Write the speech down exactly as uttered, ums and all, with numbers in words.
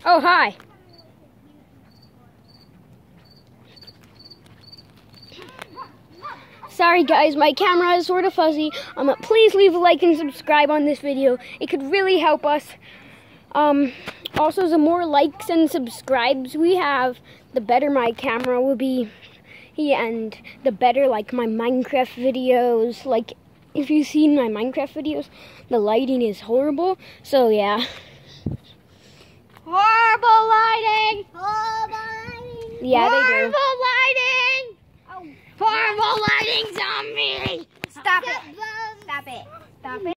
Oh, hi. Sorry guys, my camera is sort of fuzzy. Um, please leave a like and subscribe on this video. It could really help us. Um, also, the more likes and subscribes we have, the better my camera will be. And the better, like, my Minecraft videos. Like, if you've seen my Minecraft videos, the lighting is horrible. So, yeah. Horrible lighting! Horrible lighting! Yeah, horrible they do. lighting! Oh. Horrible lighting, zombie! Stop it. Stop it. Stop it.